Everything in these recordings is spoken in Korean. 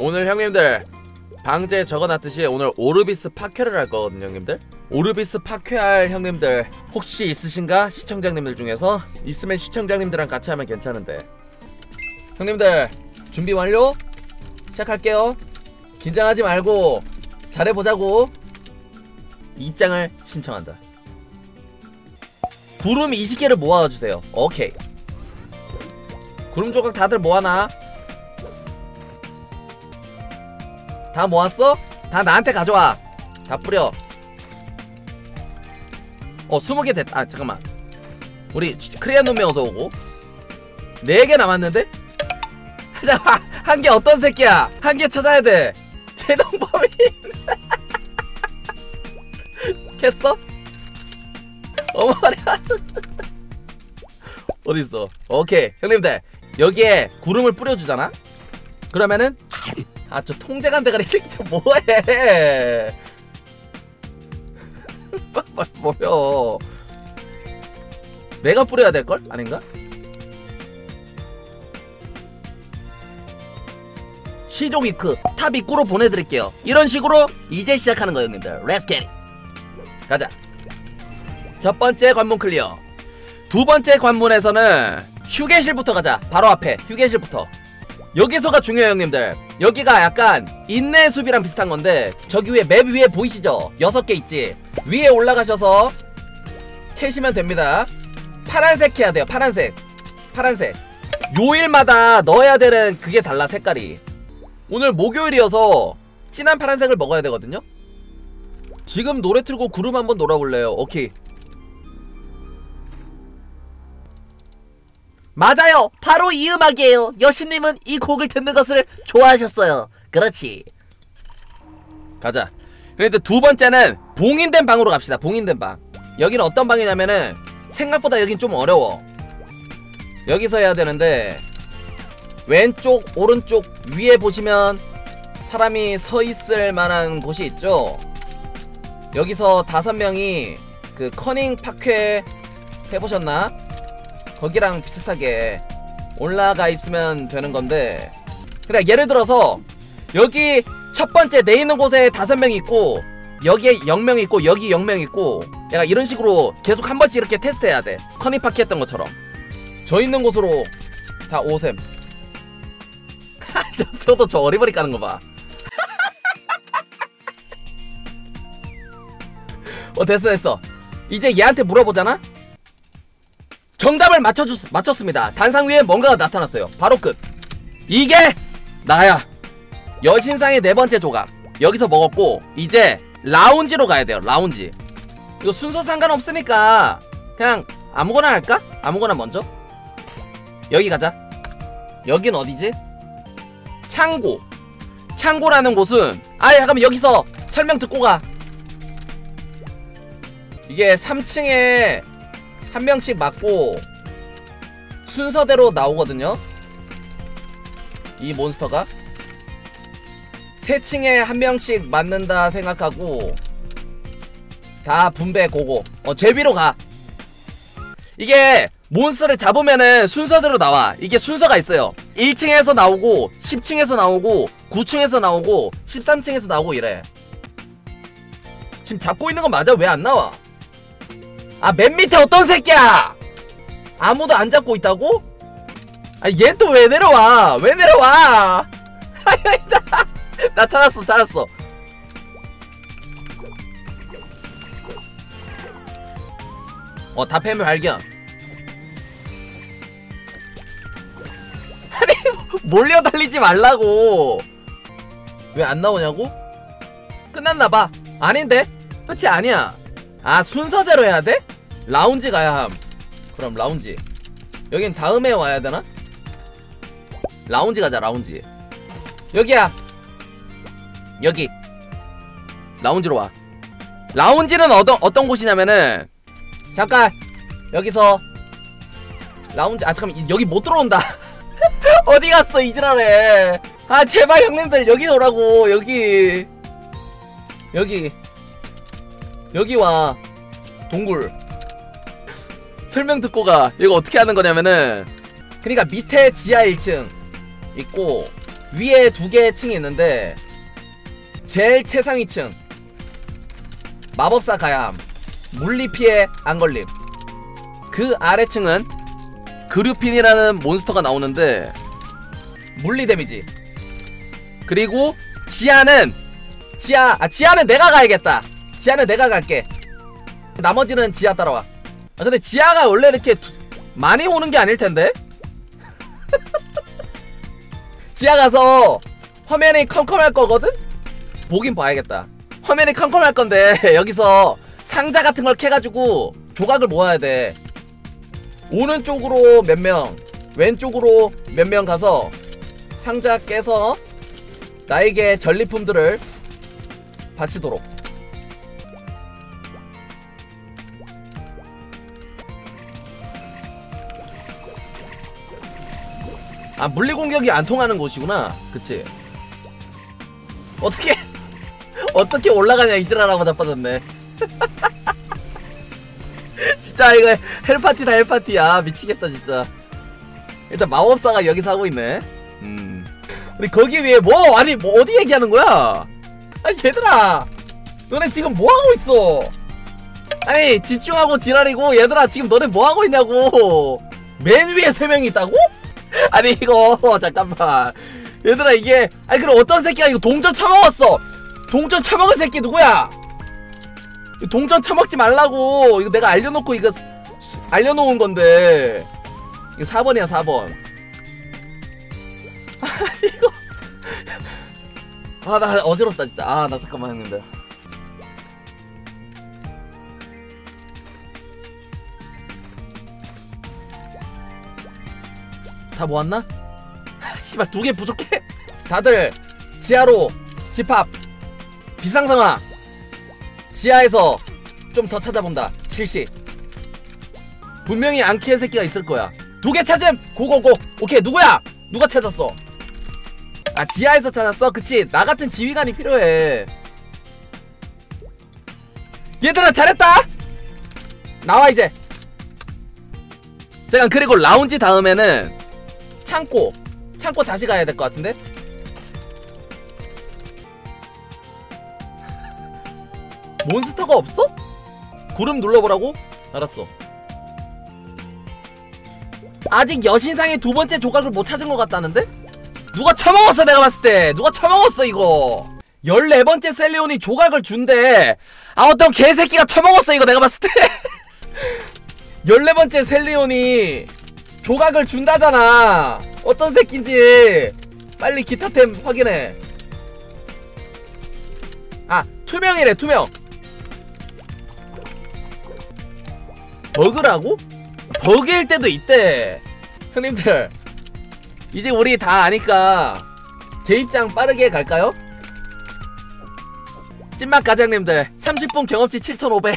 오늘 형님들 방제에 적어놨듯이 오늘 오르비스 파괴를 할 거거든요 형님들. 오르비스 파괴할 형님들 혹시 있으신가? 시청자님들 중에서 있으면 시청자님들이랑 같이 하면 괜찮은데. 형님들 준비 완료? 시작할게요. 긴장하지 말고 잘해보자고. 입장을 신청한다. 구름 20개를 모아주세요. 오케이. 구름 조각 다들 모아놔. 다 모았어? 다 나한테 가져와. 다 뿌려. 20개 됐다. 아 잠깐만, 우리 크리아놈이 어서오고. 4개 남았는데? 잠깐만, 한 개 어떤 새끼야. 한 개 찾아야돼. 제동범인 캤어? 어머나 어딨어. 오케이 형님들 여기에 구름을 뿌려주잖아. 그러면은 저 통제관 대가리 새끼 저 뭐해. 뭐여. 내가 뿌려야 될걸? 아닌가? 시종 위크 탑 입구로 보내드릴게요. 이런 식으로 이제 시작하는 거예요 형님들. 렛츠 겟 잇. 가자. 첫 번째 관문 클리어. 두 번째 관문에서는 휴게실부터 가자. 바로 앞에 휴게실부터. 여기서가 중요해요 형님들. 여기가 약간 인내숲이랑 비슷한 건데, 저기 위에 맵 위에 보이시죠? 6개 있지? 위에 올라가셔서 캐시면 됩니다. 파란색 해야 돼요. 파란색. 파란색. 요일마다 넣어야 되는 그게 달라, 색깔이. 오늘 목요일이어서 진한 파란색을 먹어야 되거든요. 지금 노래 틀고 구름 한번 놀아볼래요. 오케이. 맞아요, 바로 이 음악이에요. 여신님은 이 곡을 듣는 것을 좋아하셨어요. 그렇지. 가자. 그런데 두 번째는 봉인된 방으로 갑시다. 봉인된 방. 여기는 어떤 방이냐면은 생각보다 여긴 좀 어려워. 여기서 해야 되는데, 왼쪽 오른쪽 위에 보시면 사람이 서 있을 만한 곳이 있죠. 여기서 5명이 그 커닝 파괴 해보셨나? 거기랑 비슷하게 올라가 있으면 되는 건데, 그래 예를 들어서 여기 첫 번째 내 있는 곳에 5명이 있고, 여기에 0명이 있고, 여기 0명이 있고, 약간 이런 식으로 계속 한 번씩 이렇게 테스트해야 돼. 커닝 파괴 했던 것처럼. 저 있는 곳으로 다 오셈. 저 표도 저 어리버리 까는 거 봐. 됐어. 이제 얘한테 물어보잖아? 정답을 맞췄습니다. 단상 위에 뭔가가 나타났어요. 바로 끝. 이게 나야. 여신상의 4번째 조각. 여기서 먹었고, 이제 라운지로 가야 돼요. 라운지. 이거 순서 상관없으니까 그냥 아무거나 할까? 아무거나 먼저. 여기 가자. 여긴 어디지? 창고. 창고라는 곳은, 잠깐만, 여기서 설명 듣고 가. 이게 3층에 한 명씩 맞고 순서대로 나오거든요. 이 몬스터가 3층에 한 명씩 맞는다 생각하고 다 분배 고고. 제일 위로 가. 이게 몬스터를 잡으면은 순서대로 나와. 이게 순서가 있어요. 1층에서 나오고, 10층에서 나오고, 9층에서 나오고, 13층에서 나오고 이래. 지금 잡고 있는 거 맞아? 왜 안 나와? 맨 밑에 어떤 새끼야! 아무도 안 잡고 있다고? 얘 또 왜 내려와? 왜 내려와? 나 찾았어. 다패물 발견. 아니, 몰려 달리지 말라고. 왜 안 나오냐고? 끝났나봐. 아닌데? 끝이 아니야. 순서대로 해야 돼? 라운지 가야 함. 그럼 라운지. 여긴 다음에 와야 되나? 라운지 가자. 라운지. 여기야. 여기 라운지로 와. 라운지는 어떤 곳이냐면은, 잠깐 여기서 라운지. 잠깐만, 여기 못 들어온다. 어디 갔어 이지랄해. 제발 형님들 여기 오라고. 여기 와. 동굴. 설명 듣고 가. 이거 어떻게 하는 거냐면은, 그러니까 밑에 지하 1층 있고, 위에 2개의 층이 있는데 제일 최상위층 마법사 가야함, 물리피해 안걸림. 그 아래층은 그류핀이라는 몬스터가 나오는데 물리 데미지. 그리고 지하는 지하는 내가 가야겠다. 지하는 내가 갈게. 나머지는 지하 따라와. 근데 지하가 원래 이렇게 많이 오는 게 아닐 텐데. 지하 가서 화면이 컴컴할 거거든? 보긴 봐야겠다. 화면이 컴컴할 건데 여기서 상자 같은 걸 캐가지고 조각을 모아야 돼. 오른쪽으로 몇 명, 왼쪽으로 몇 명 가서 상자 깨서 나에게 전리품들을 바치도록. 아, 물리공격이 안 통하는 곳이구나. 그치? 어떻게 올라가냐 이지라라고 자빠졌네. 진짜 이거 헬파티다 헬파티야. 미치겠다 진짜. 일단 마법사가 여기서 하고 있네. 근데 거기 위에 아니 어디 얘기하는 거야? 아니 얘들아, 너네 지금 뭐하고 있어? 아니 집중하고 지랄이고. 얘들아 지금 너네 뭐하고 있냐고. 맨 위에 3명이 있다고? 아니 이거 잠깐만 얘들아, 이게 아니 그럼 어떤 새끼가 이거 동전 처먹었어. 동전 처먹은 새끼 누구야? 동전 처먹지 말라고. 이거 내가 알려놓고 이거 알려놓은 건데. 이거 4번이야 4번. 아니 이거 나 어지럽다 진짜. 나 잠깐만 형님들. 다 모았나? 씨발 2개 부족해. 다들 지하로 집합. 비상상황. 지하에서 좀 더 찾아본다. 실시. 분명히 안 캔 새끼가 있을 거야. 2개 찾음. 고고고. 오케이 누구야? 누가 찾았어? 지하에서 찾았어? 그치. 나 같은 지휘관이 필요해. 얘들아 잘했다. 나와 이제. 잠깐, 그리고 라운지 다음에는 창고 다시 가야 될 것 같은데? 몬스터가 없어? 구름 눌러보라고? 알았어. 아직 여신상의 2번째 조각을 못 찾은 것 같다는데? 누가 처먹었어. 내가 봤을 때 누가 처먹었어 이거. 14번째 셀리온이 조각을 준대. 어떤 개새끼가 처먹었어 이거. 내가 봤을 때 14번째 셀리온이 조각을 준다잖아. 어떤 새끼인지 빨리 기타템 확인해. 투명이래. 투명. 버그라고? 버그일 때도 있대. 형님들 이제 우리 다 아니까 제 입장 빠르게 갈까요? 찐맛 가장님들 30분 경험치 7,500.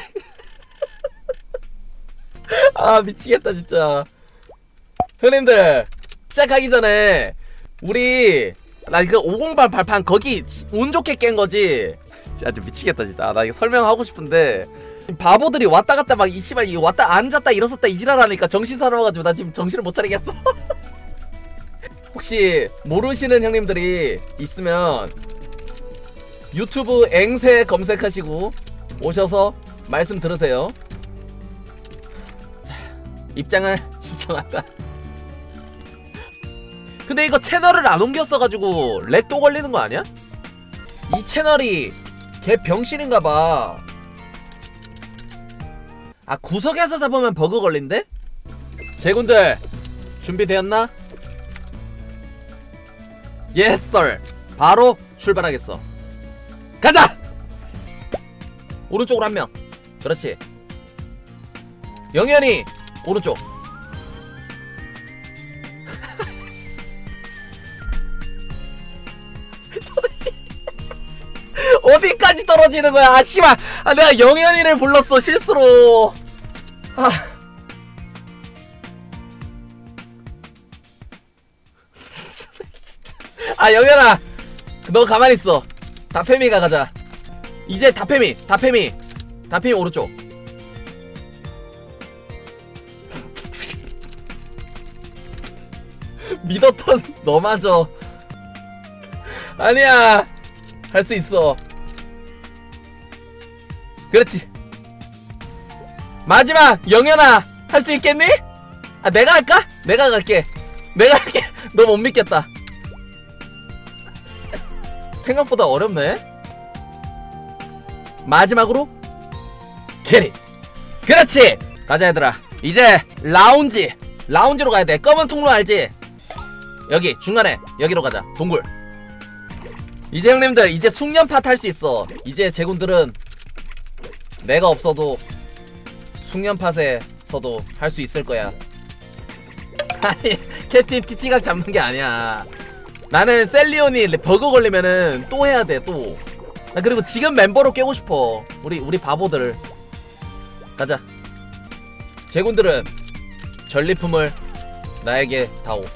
미치겠다 진짜. 형님들 시작하기 전에 우리 나 이거 508 발판 거기 운 좋게 깬 거지. 진짜 미치겠다 진짜. 나 이거 설명하고 싶은데 바보들이 왔다 갔다 막 이씨발 이거 왔다 앉았다 일어섰다 이지랄하니까 정신 사나워가지고 나 지금 정신을 못 차리겠어. 혹시 모르시는 형님들이 있으면 유튜브 앵세 검색하시고 오셔서 말씀 들으세요. 자, 입장을 신청한다. 근데 이거 채널을 안 옮겼어가지고 렉 또 걸리는 거 아니야? 이 채널이 개 병신인가봐. 구석에서 잡으면 버그 걸린대? 제군들 준비되었나? 예스 썰. 바로 출발하겠어. 가자! 오른쪽으로 1명. 그렇지. 영현이 오른쪽. 어디까지 떨어지는 거야? 씨발. 내가 영현이를 불렀어 실수로. 영현아 너 가만히 있어. 다페미가 가자. 이제 다페미 오른쪽. 믿었던 너마저. 아니야. 할 수 있어. 그렇지. 마지막 영현아, 할 수 있겠니? 아, 내가 할까? 내가 갈게. 내가 할게. 너 못 믿겠다. 생각보다 어렵네. 마지막으로 캐리. 그렇지. 가자 얘들아. 이제 라운지로 가야 돼. 검은 통로 알지? 여기 중간에 여기로 가자. 동굴. 이제 형님들 이제 숙련파 탈 수 있어. 이제 제군들은 내가 없어도 숙련팟에서도 할 수 있을 거야. 아니 캡틴 TT가 잡는 게 아니야. 나는 셀리온이 버그 걸리면은 또 해야 돼 또. 나 그리고 지금 멤버로 깨고 싶어. 우리 바보들. 가자. 제군들은 전리품을 나에게 다오.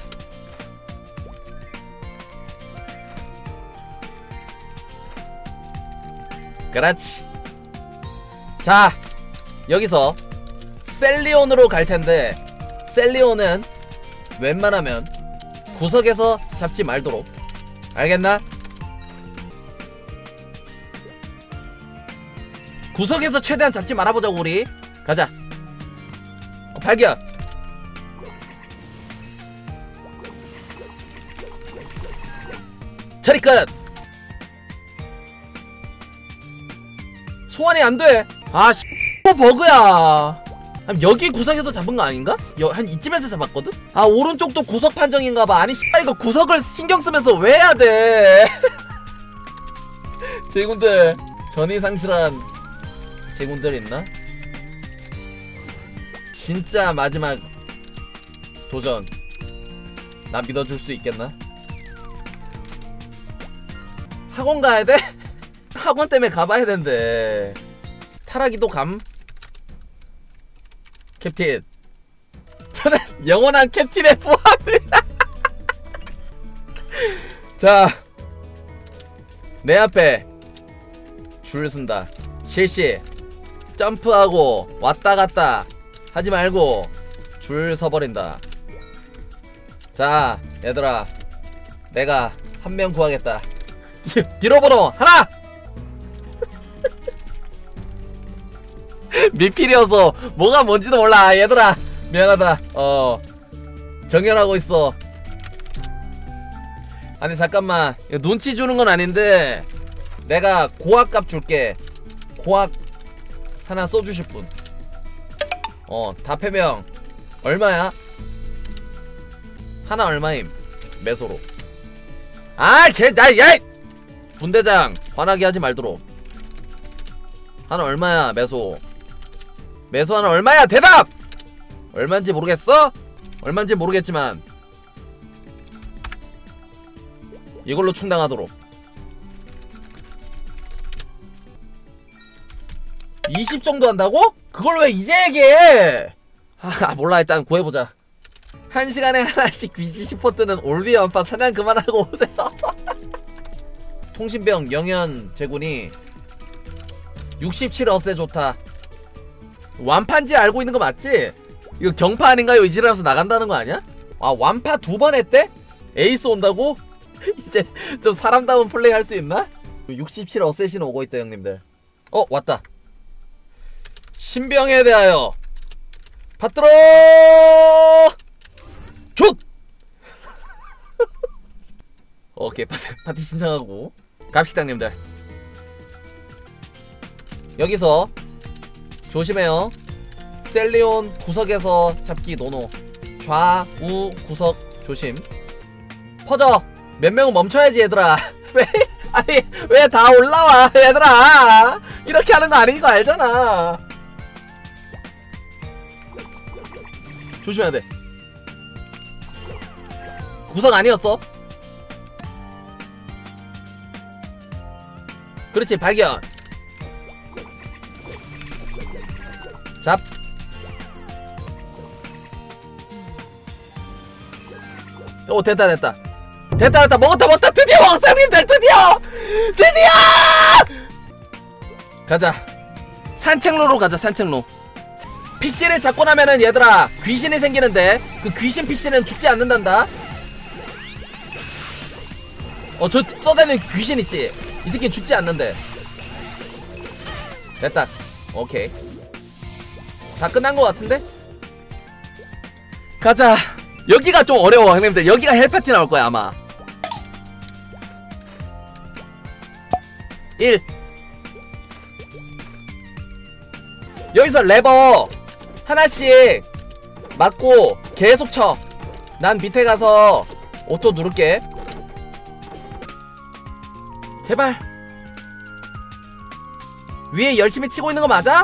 그렇지. 자, 여기서 셀리온으로 갈 텐데, 셀리온은 웬만하면 구석에서 잡지 말도록. 알겠나? 구석에서 최대한 잡지 말아보자고 우리. 가자. 발견. 처리 끝. 소환이 안돼. 아 씨, 버그야. 여기 구석에서 잡은 거 아닌가? 한 이쯤에서 잡았거든? 아 오른쪽도 구석 판정인가봐. 아니 씨, 이거 구석을 신경쓰면서 왜 해야돼. 제군들 전이상실한 제군들 있나? 진짜 마지막 도전. 나 믿어줄 수 있겠나? 학원 가야돼? 학원 때문에 가봐야 된대. 타락이도 감? 캡틴. 저는 영원한 캡틴의 포함이다. 자, 내 앞에 줄 쓴다. 실시. 점프하고 왔다 갔다 하지 말고 줄 서버린다. 자, 얘들아, 내가 한 명 구하겠다. 뒤로 번호 하나. 미필이어서 뭐가 뭔지도 몰라. 얘들아 미안하다. 정연하고 있어. 아니 잠깐만, 이거 눈치 주는 건 아닌데 내가 고학값 줄게. 고학 하나 써주실 분. 다패명 얼마야? 하나 얼마임? 매소로. 아, 야! 분대장 화나게 하지 말도록. 하나 얼마야 매소? 매소 하나 얼마야? 대답! 얼마인지 모르겠어? 얼마인지 모르겠지만 이걸로 충당하도록. 20 정도 한다고? 그걸 왜 이제 얘기해? 아 몰라. 일단 구해보자. 1시간에 하나씩 귀지 슈퍼 뜨는 올비 완파 사냥 그만하고 오세요. 통신병 영현 제군이 67어세 좋다. 완파인지 알고 있는 거 맞지? 이거 경파 아닌가요? 이지라면서 나간다는 거 아니야? 아 완파 2번 했대? 에이스 온다고? 이제 좀 사람다운 플레이 할 수 있나? 67어셋이 오고 있다 형님들. 왔다. 신병에 대하여 받들어 쭉. 오케이 파티 신청하고 갑시다 형님들. 여기서 조심해요. 셀리온 구석에서 잡기 노노. 좌우 구석 조심. 퍼져. 몇 명은 멈춰야지 얘들아. 왜? 아니 왜 다 올라와 얘들아. 이렇게 하는 거 아닌 거 알잖아. 조심해야 돼. 구석 아니었어. 그렇지. 발견. 잡. 됐다. 먹었다. 드디어 먹었어 형님들. 드디어 가자. 산책로로 가자. 산책로. 픽시를 잡고 나면은 얘들아 귀신이 생기는데 그 귀신 픽시는 죽지 않는단다. 저 써대는 귀신 있지? 이 새끼는 죽지 않는데. 됐다. 오케이. 다 끝난 것 같은데? 가자. 여기가 좀 어려워 형님들. 여기가 헬파티 나올 거야 아마. 1. 여기서 레버 하나씩 맞고 계속 쳐. 난 밑에 가서 오토 누를게. 제발. 위에 열심히 치고 있는 거 맞아?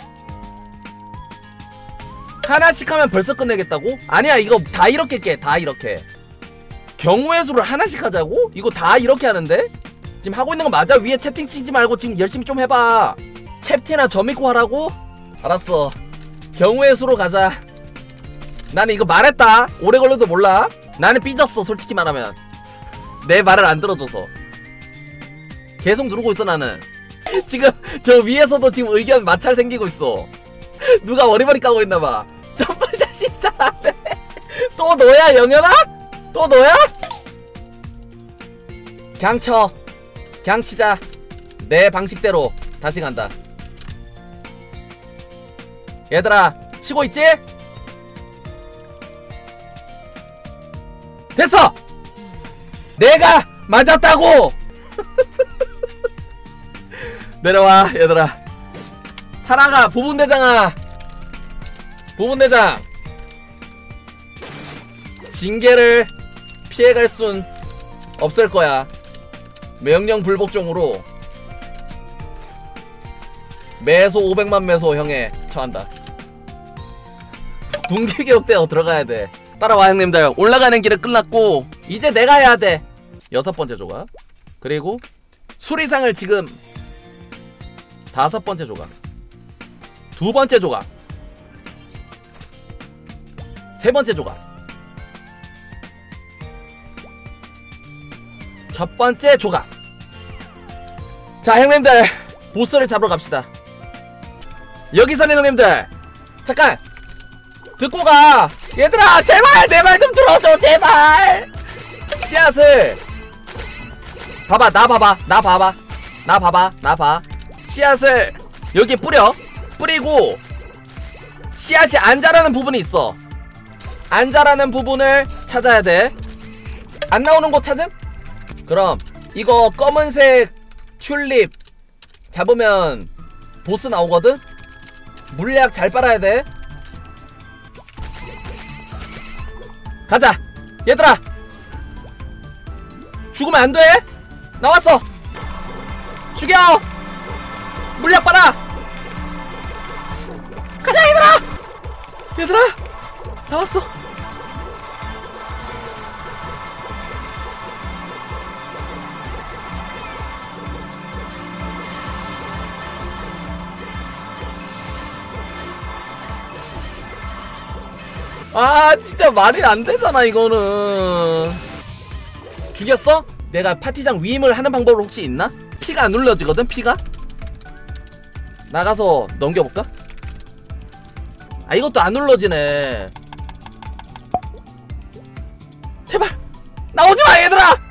하나씩 하면 벌써 끝내겠다고? 아니야, 이거 다 이렇게 깨. 다 이렇게. 경우의 수를 하나씩 하자고? 이거 다 이렇게 하는데? 지금 하고 있는 거 맞아? 위에 채팅 치지 말고 지금 열심히 좀 해봐. 캡틴아 점이고 하라고? 알았어. 경우의 수로 가자. 나는 이거 말했다. 오래 걸려도 몰라. 나는 삐졌어 솔직히 말하면. 내 말을 안 들어줘서. 계속 누르고 있어 나는. 지금 저 위에서도 지금 의견 마찰 생기고 있어. 누가 머리머리 까고 있나봐. 점프샷이 잘 안돼. 또 너야 영현아? 또 너야? 그냥 쳐. 그냥 치자. 내 방식대로 다시 간다. 얘들아 치고 있지? 됐어! 내가 맞았다고! 내려와 얘들아. 타라가 부분대장아. 부분대장 징계를 피해갈 순 없을 거야. 명령 불복종으로 매소 500만 매소 형에 처한다. 분기교육대어 들어가야 돼. 따라와 형님들. 올라가는 길은 끝났고 이제 내가 해야 돼. 6번째 조각. 그리고 수리상을 지금 5번째 조각. 2번째 조각. 3번째 조각. 첫 번째 조각. 자 형님들 보스를 잡으러 갑시다. 여기서는 형님들 잠깐 듣고 가. 얘들아 제발 내 말 좀 들어줘 제발. 씨앗을 봐봐. 나 봐봐. 나 봐봐. 나 봐봐. 나 봐. 씨앗을 여기에 뿌려. 뿌리고 씨앗이 안 자라는 부분이 있어. 안 자라는 부분을 찾아야 돼. 안 나오는 곳 찾음? 그럼 이거 검은색 튤립 잡으면 보스 나오거든? 물약 잘 빨아야 돼. 가자 얘들아. 죽으면 안 돼. 나왔어. 죽여. 물약 빨아. 가자 얘들아. 얘들아 나왔어. 아 진짜 말이 안 되잖아 이거는. 죽였어? 내가 파티장 위임을 하는 방법을 혹시 있나? 피가 안 눌러지거든 피가? 나가서 넘겨볼까? 아 이것도 안 눌러지네. 제발 나오지마 얘들아.